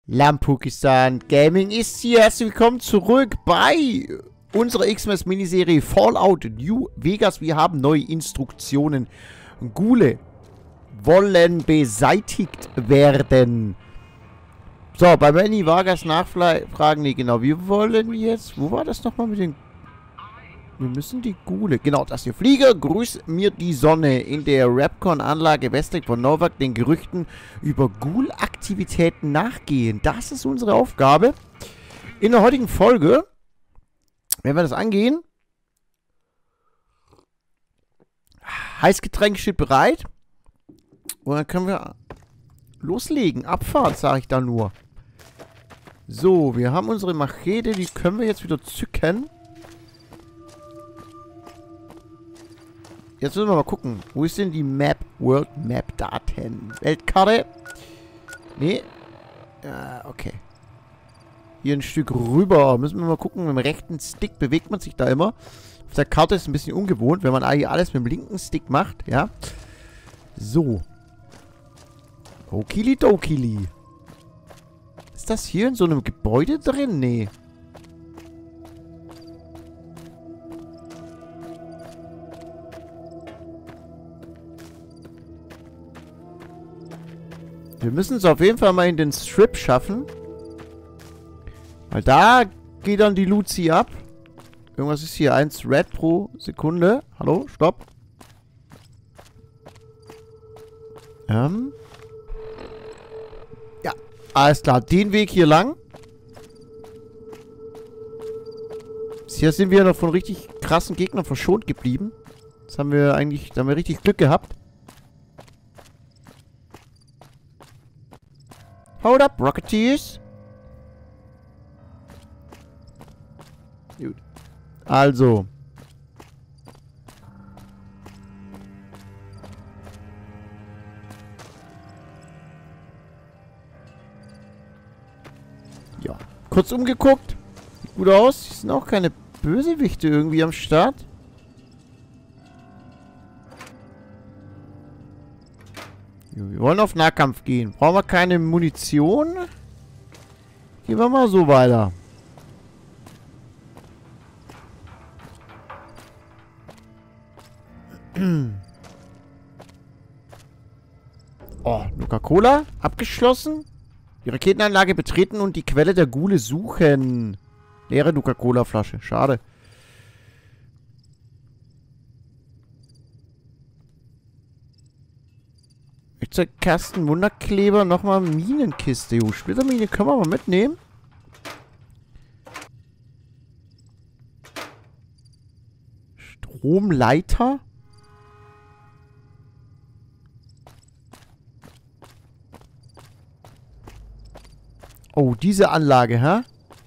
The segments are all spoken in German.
Lampukistan Gaming ist hier. Herzlich willkommen zurück bei unserer Xmas-Miniserie Fallout New Vegas. Wir haben neue Instruktionen. Ghule wollen beseitigt werden. So, bei Manny Vargas nachfragen. Nee, genau. Wir wollen jetzt... Wo war das nochmal mit den... Wir müssen die Ghule... Genau, das hier. Flieger, grüß mir die Sonne. In der Rapcon-Anlage westlich von Novak den Gerüchten über Ghoul-Aktivitäten nachgehen. Das ist unsere Aufgabe. In der heutigen Folge werden wir das angehen. Heißgetränk steht bereit. Und dann können wir loslegen. Abfahrt, sage ich da nur. So, wir haben unsere Machete. Die können wir jetzt wieder zücken. Jetzt müssen wir mal gucken. Wo ist denn die Map? World Map Daten. Weltkarte. Nee. Okay. Hier ein Stück rüber. Müssen wir mal gucken. Mit dem rechten Stick bewegt man sich da immer. Auf der Karte ist es ein bisschen ungewohnt, wenn man eigentlich alles mit dem linken Stick macht. Ja. So. Okili-dokili. Ist das hier in so einem Gebäude drin? Nee. Wir müssen es auf jeden Fall mal in den Strip schaffen. Weil da geht dann die Luzi ab. Irgendwas ist hier. 1 Red pro Sekunde. Hallo? Stopp. Ja. Alles klar. Den Weg hier lang. Hier sind wir noch von richtig krassen Gegnern verschont geblieben. Das haben wir eigentlich... Da haben wir richtig Glück gehabt. Hold up, Rocketeers. Gut. Also. Ja. Kurz umgeguckt. Sieht gut aus. Hier sind auch keine Bösewichte irgendwie am Start. Wir wollen auf Nahkampf gehen. Brauchen wir keine Munition? Gehen wir mal so weiter. Oh, Nuka-Cola. Abgeschlossen. Die Raketenanlage betreten und die Quelle der Ghule suchen. Leere Nuka-Cola-Flasche. Schade. Kasten, Wunderkleber, nochmal Minenkiste. Jo, Splittermine können wir mal mitnehmen. Stromleiter. Oh, diese Anlage, hä?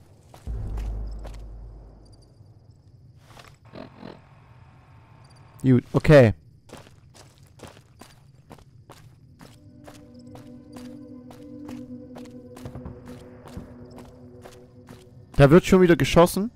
Gut, okay. Da wird schon wieder geschossen.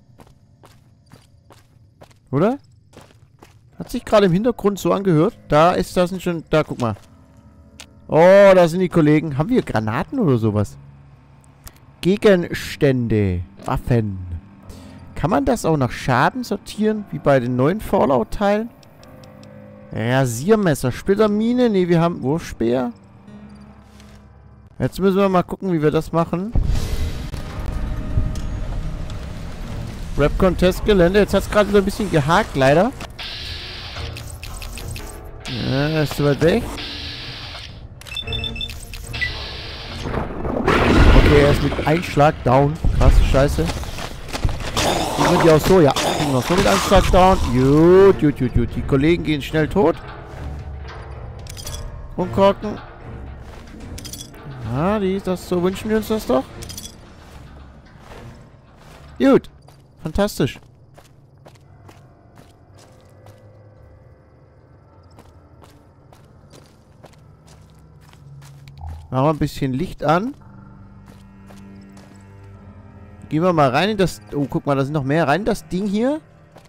Oder? Hat sich gerade im Hintergrund so angehört. Da ist das schon... Da, guck mal. Oh, da sind die Kollegen. Haben wir Granaten oder sowas? Gegenstände. Waffen. Kann man das auch nach Schaden sortieren? Wie bei den neuen Fallout-Teilen? Rasiermesser. Splittermine. Ne, wir haben Wurfspeer. Jetzt müssen wir mal gucken, wie wir das machen. Rap-Contest-Gelände. Jetzt hat es gerade wieder ein bisschen gehakt, leider. Ja, er ist zu weit weg. Okay, er ist mit Einschlag down. Krasse Scheiße. Die sind ja auch so, ja. Die sind auch so mit Einschlag down. Gut, gut, gut, gut. Die Kollegen gehen schnell tot. Umkorken. Ah, so wünschen wir uns das doch. Gut. Fantastisch. Machen wir ein bisschen Licht an. Gehen wir mal rein in das... Oh, guck mal, da sind noch mehr. Rein in das Ding hier.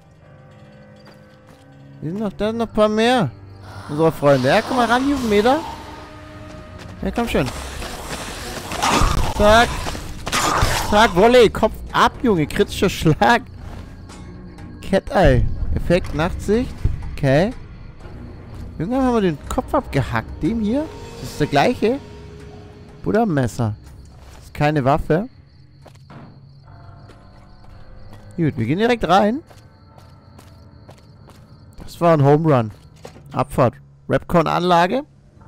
Da sind noch ein paar mehr. Unsere Freunde. Ja, komm mal ran, Jugendmeter. Ja, komm schon. Zack. Zack, Volley. Kopf ab, Junge. Kritischer Schlag. Cat-Eye. Effekt, Nachtsicht. Okay. Irgendwann haben wir den Kopf abgehackt. Dem hier? Das ist der gleiche. Buddha-Messer. Das ist keine Waffe. Gut, wir gehen direkt rein. Das war ein Home Run. Abfahrt. Rapcon-Anlage.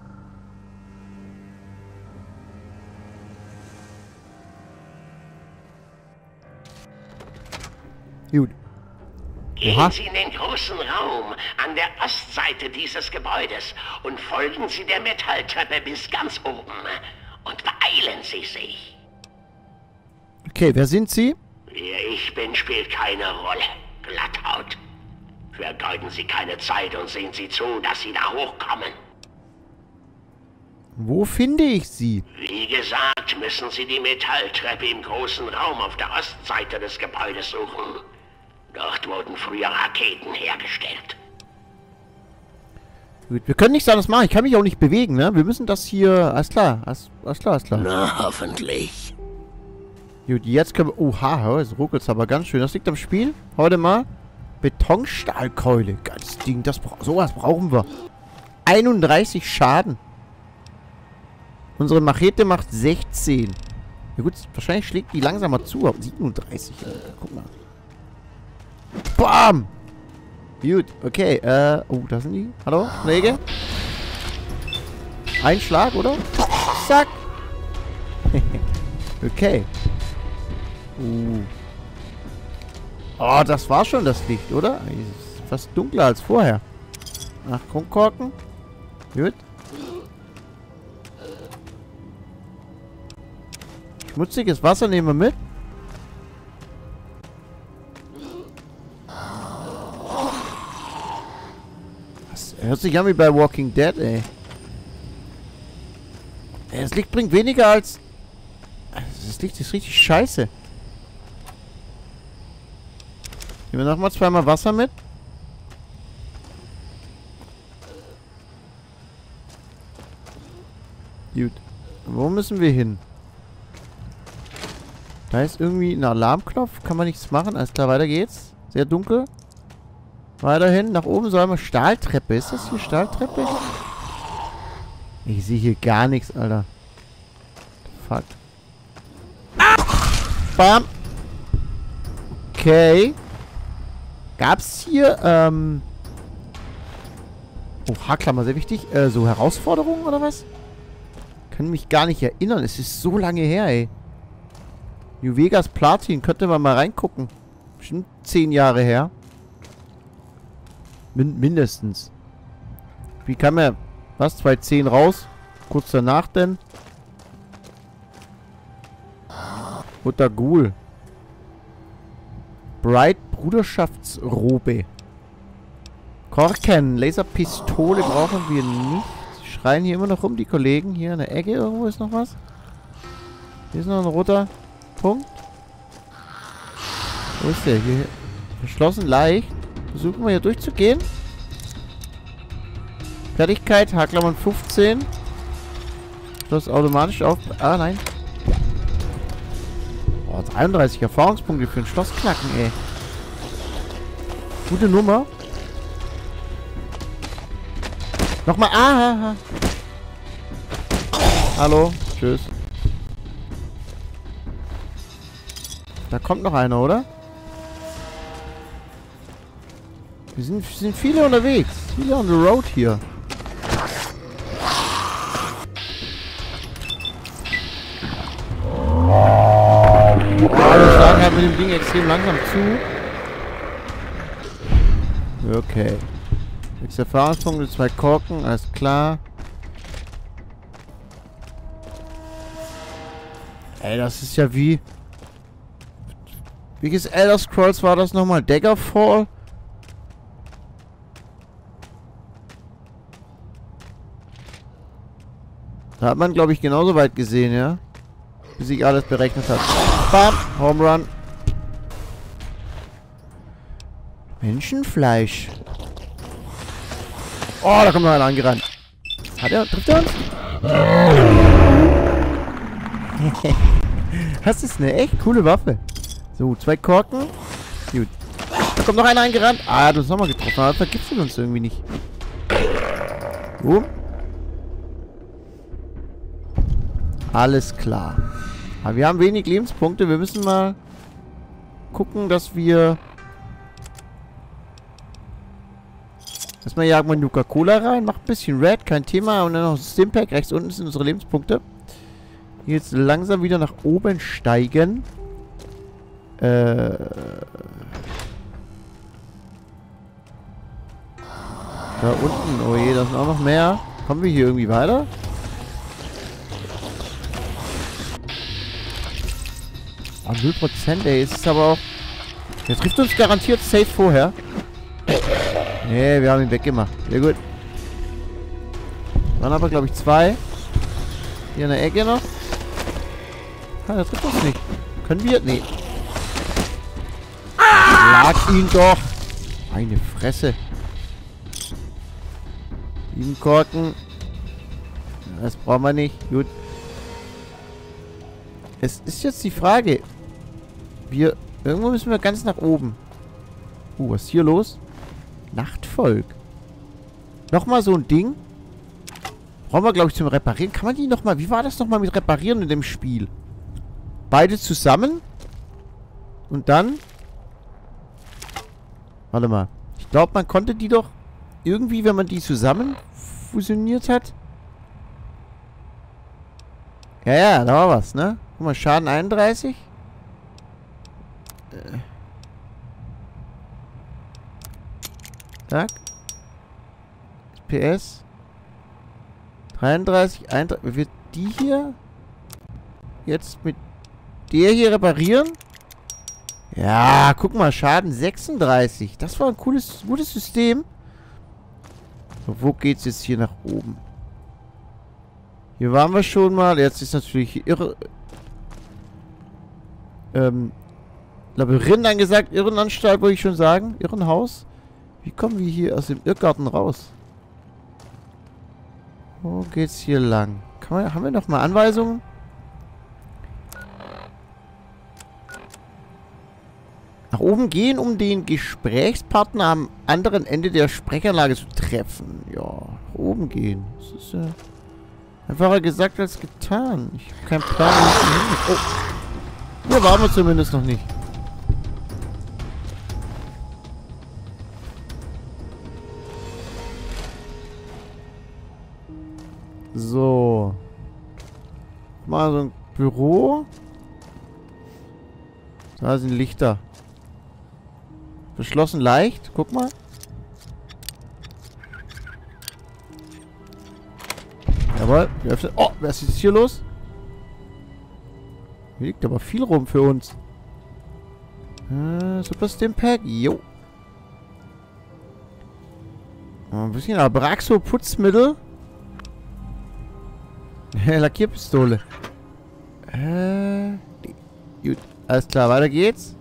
Gut. Gehen Sie in den großen Raum an der Ostseite dieses Gebäudes und folgen Sie der Metalltreppe bis ganz oben. Und beeilen Sie sich. Okay, wer sind Sie? Wer ich bin, spielt keine Rolle. Glatthaut. Vergeuden Sie keine Zeit und sehen Sie zu, dass Sie da hochkommen. Wo finde ich Sie? Wie gesagt, müssen Sie die Metalltreppe im großen Raum auf der Ostseite des Gebäudes suchen. Dort wurden früher Raketen hergestellt. Gut, wir können nichts anderes machen. Ich kann mich auch nicht bewegen, ne? Wir müssen das hier... Alles klar. Alles klar. Na, hoffentlich. Gut, jetzt können wir... Oha, es ruckelt aber ganz schön. Das liegt am Spiel. Heute mal. Betonstahlkeule. Geiles Ding. Sowas brauchen wir. 31 Schaden. Unsere Machete macht 16. Ja gut, wahrscheinlich schlägt die langsamer zu. Aber 37. Guck mal. Bam! Gut, okay. Oh, da sind die. Hallo, Kollege? Ein Schlag, oder? Zack! Okay. Oh, das war schon das Licht, oder? Ist fast dunkler als vorher. Ach, Kronkorken. Gut. Schmutziges Wasser nehmen wir mit. Das hört sich an wie bei Walking Dead, ey. Das Licht bringt weniger als... Das Licht ist richtig scheiße. Nehmen wir nochmal zweimal Wasser mit. Gut. Wo müssen wir hin? Da ist irgendwie ein Alarmknopf. Kann man nichts machen. Alles klar, weiter geht's. Sehr dunkel. Weiterhin. Nach oben sollen wir Stahltreppe. Ist das hier Stahltreppe? Ich sehe hier gar nichts, Alter. Fuck. Bam. Okay. Gab's hier, oh, Haarklammer, sehr wichtig. So Herausforderungen oder was? Kann mich gar nicht erinnern. Es ist so lange her, ey. New Vegas Platin. Könnte man mal reingucken. Bestimmt 10 Jahre her. Mindestens. Wie kam er... Was? 2010 raus? Kurz danach denn? Butter Ghoul. Bright Bruderschaftsrobe. Korken. Laserpistole brauchen wir nicht. Sie schreien hier immer noch rum, die Kollegen. Hier in der Ecke irgendwo ist noch was. Hier ist noch ein roter Punkt. Wo ist der? Hier verschlossen leicht. Versuchen wir hier durchzugehen. Fertigkeit, Haarklammern 15. Schloss automatisch auf. Ah, nein. Oh, 33 Erfahrungspunkte für ein Schlossknacken, ey. Gute Nummer. Nochmal. Ah. Hallo. Tschüss. Da kommt noch einer, oder? Wir sind viele unterwegs. Viele on the road hier. Wir schlagen halt mit dem Ding extrem langsam zu. Okay. 6 Erfahrungspunkte, 2 Korken, alles klar. Ey, das ist ja wie... Welches Elder Scrolls war das nochmal? Daggerfall? Da hat man, glaube ich, genauso weit gesehen, ja? Wie sich alles berechnet hat. Bam! Home Run. Menschenfleisch. Oh, da kommt noch einer angerannt. Trifft er uns? Das ist eine echt coole Waffe. So, 2 Korken. Gut. Da kommt noch einer eingerannt. Ah, er hat uns nochmal getroffen. Aber vergiftet uns irgendwie nicht. So. Alles klar. Aber wir haben wenig Lebenspunkte. Wir müssen mal gucken, dass wir... Erstmal jagen wir Nuka-Cola rein. Macht ein bisschen Red, kein Thema. Und dann noch das Stimpack. Rechts unten sind unsere Lebenspunkte. Jetzt langsam wieder nach oben steigen. Da unten. Oh je, da sind auch noch mehr. Kommen wir hier irgendwie weiter? Oh, 0%, ey. Es ist aber auch... Der trifft uns garantiert safe vorher. Nee, wir haben ihn weggemacht. Sehr gut. Waren aber, glaube ich, 2. Hier in der Ecke noch. Ah, der trifft uns nicht. Können wir? Nee. Schlag ihn doch. Meine Fresse. 7 Korken. Das brauchen wir nicht. Gut. Es ist jetzt die Frage. Irgendwo müssen wir ganz nach oben. Was ist hier los? Nachtvolk. Nochmal so ein Ding. Brauchen wir, glaube ich, zum Reparieren. Kann man die nochmal... Wie war das nochmal mit Reparieren in dem Spiel? Beide zusammen. Und dann... Warte mal. Ich glaube, man konnte die doch irgendwie, wenn man die zusammen fusioniert hat. Ja, da war was, ne? Guck mal, Schaden 31. Zack. PS. 33, 31. Wird die hier jetzt mit der hier reparieren? Ja, guck mal, Schaden 36. Das war ein gutes System. So, wo geht's jetzt hier nach oben? Hier waren wir schon mal. Jetzt ist natürlich irre... Labyrinth angesagt. Irrenanstalt, wollte ich schon sagen. Irrenhaus. Wie kommen wir hier aus dem Irrgarten raus? Wo geht's hier lang? Haben wir noch mal Anweisungen? Nach oben gehen, um den Gesprächspartner am anderen Ende der Sprechanlage zu treffen. Ja, nach oben gehen. Das ist einfacher gesagt als getan. Ich habe keinen Plan. Oh. Hier waren wir zumindest noch nicht. So. Mal so ein Büro. Da sind Lichter. Verschlossen leicht. Guck mal. Jawohl. Oh, was ist hier los? Hier liegt aber viel rum für uns. Super Stimpack. Jo. Ein bisschen Abraxo Putzmittel. Lackierpistole. Gut. Alles klar, weiter geht's.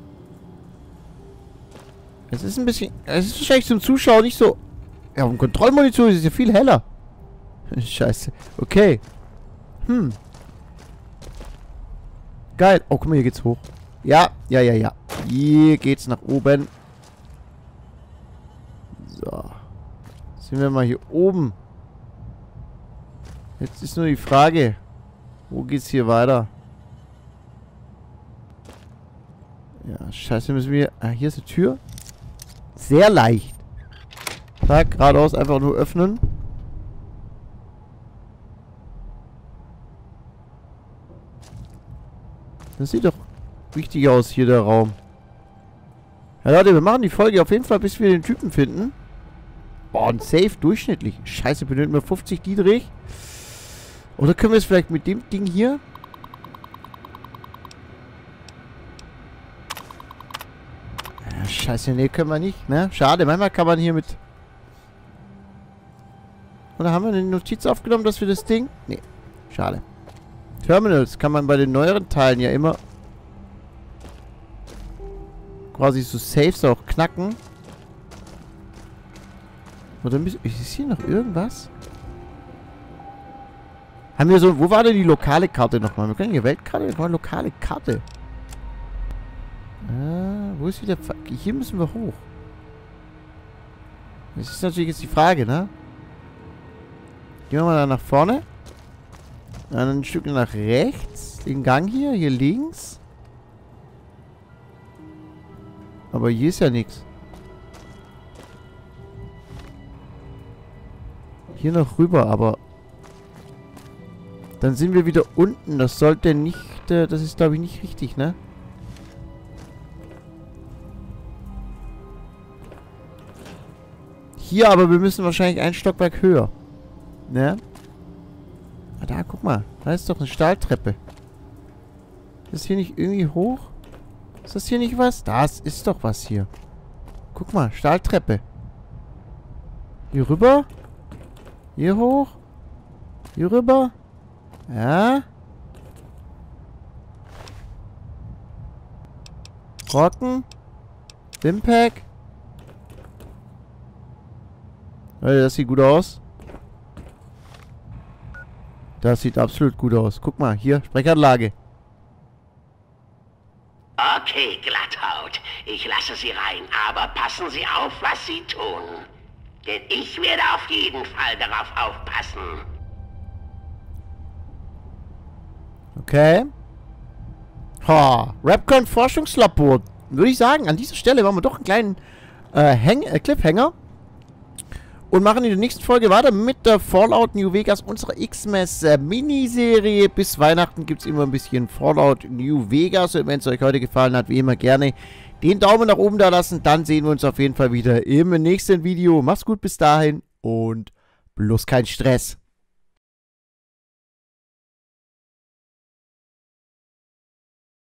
Es ist ein bisschen... Es ist wahrscheinlich zum Zuschauen nicht so... Ja, auf dem Kontrollmonitor ist es ja viel heller. Scheiße. Okay. Geil. Oh, guck mal, hier geht's hoch. Ja. Hier geht's nach oben. So. Sind wir mal hier oben. Jetzt ist nur die Frage. Wo geht's hier weiter? Ja, scheiße, müssen wir... Ah, hier ist eine Tür. Sehr leicht. Zack, geradeaus einfach nur öffnen. Das sieht doch wichtig aus, hier der Raum. Ja, Leute, wir machen die Folge auf jeden Fall, bis wir den Typen finden. Boah, ein Safe durchschnittlich. Scheiße, benötigen wir 50 Dietrich. Oder können wir es vielleicht mit dem Ding hier... Scheiße, nee, können wir nicht, ne? Schade, manchmal kann man hier mit... Oder haben wir eine Notiz aufgenommen, dass wir das Ding... Nee, schade. Terminals kann man bei den neueren Teilen ja immer... quasi so Saves auch knacken. Oder ist hier noch irgendwas? Haben wir so... Wo war denn die lokale Karte nochmal? Wir können hier Weltkarte, wir lokale Karte. Wo ist wieder... Hier müssen wir hoch. Das ist natürlich jetzt die Frage, ne? Gehen wir mal da nach vorne. Dann ein Stück nach rechts. Den Gang hier. Hier links. Aber hier ist ja nichts. Hier noch rüber, aber... Dann sind wir wieder unten. Das sollte nicht... das ist, glaube ich, nicht richtig, ne? Hier, aber wir müssen wahrscheinlich ein Stockwerk höher. Ne? Ah, da, guck mal. Da ist doch eine Stahltreppe. Ist das hier nicht irgendwie hoch? Ist das hier nicht was? Das ist doch was hier. Guck mal, Stahltreppe. Hier rüber? Hier hoch? Hier rüber? Ja. Rocken. Stimpack. Leute, das sieht gut aus. Das sieht absolut gut aus. Guck mal, hier, Sprechanlage. Okay, Glatthaut. Ich lasse Sie rein, aber passen Sie auf, was Sie tun. Denn ich werde auf jeden Fall darauf aufpassen. Okay. Ha, Rapcon Forschungslabor. Würde ich sagen, an dieser Stelle machen wir doch einen kleinen Cliffhanger. Und machen in der nächsten Folge weiter mit der Fallout New Vegas, unserer Xmas Miniserie. Bis Weihnachten gibt es immer ein bisschen Fallout New Vegas. Und wenn es euch heute gefallen hat, wie immer gerne den Daumen nach oben da lassen. Dann sehen wir uns auf jeden Fall wieder im nächsten Video. Macht's gut bis dahin und bloß kein Stress.